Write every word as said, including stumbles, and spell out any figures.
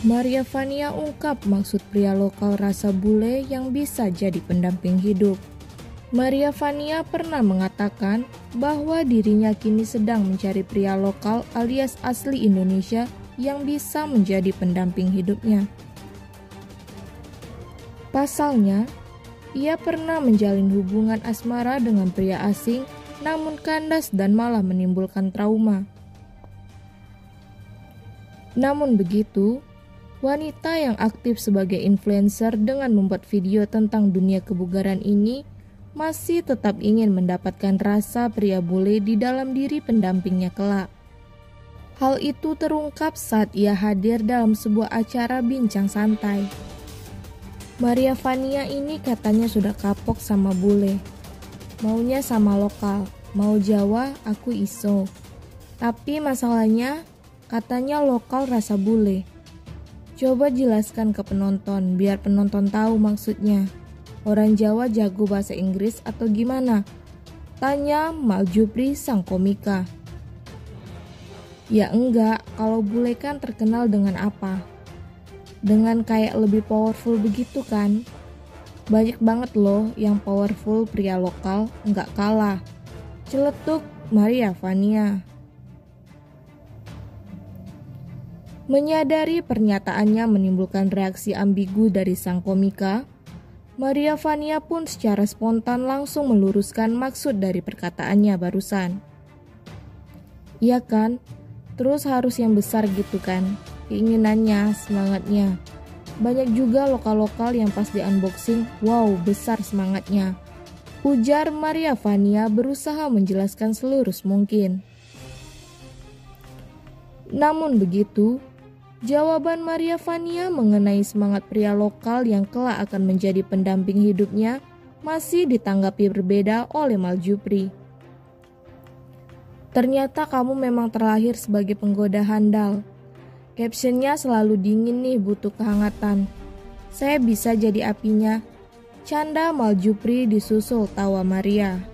Maria Vania ungkap maksud pria lokal rasa bule yang bisa jadi pendamping hidup. Maria Vania pernah mengatakan bahwa dirinya kini sedang mencari pria lokal alias asli Indonesia yang bisa menjadi pendamping hidupnya. Pasalnya, ia pernah menjalin hubungan asmara dengan pria asing, namun kandas dan malah menimbulkan trauma. Namun begitu, wanita yang aktif sebagai influencer dengan membuat video tentang dunia kebugaran ini masih tetap ingin mendapatkan rasa pria bule di dalam diri pendampingnya kelak. Hal itu terungkap saat ia hadir dalam sebuah acara bincang santai. Maria Vania ini katanya sudah kapok sama bule. Maunya sama lokal, mau Jawa aku iso. Tapi masalahnya katanya lokal rasa bule. Coba jelaskan ke penonton biar penonton tahu maksudnya. Orang Jawa jago bahasa Inggris atau gimana? Tanya Maljupri sang komika. Ya enggak, kalau bule kan terkenal dengan apa? Dengan kayak lebih powerful begitu kan? Banyak banget loh yang powerful pria lokal, enggak kalah. Celetuk Maria Vania. Menyadari pernyataannya menimbulkan reaksi ambigu dari sang komika, Maria Vania pun secara spontan langsung meluruskan maksud dari perkataannya barusan. Iya kan? Terus harus yang besar gitu kan? Keinginannya, semangatnya. Banyak juga lokal-lokal yang pas di unboxing, wow besar semangatnya. Ujar Maria Vania berusaha menjelaskan selurus mungkin. Namun begitu, jawaban Maria Vania mengenai semangat pria lokal yang kelak akan menjadi pendamping hidupnya masih ditanggapi berbeda oleh Maljupri. Ternyata kamu memang terlahir sebagai penggoda handal. Captionnya selalu dingin nih, butuh kehangatan. Saya bisa jadi apinya. Canda Maljupri disusul tawa Maria.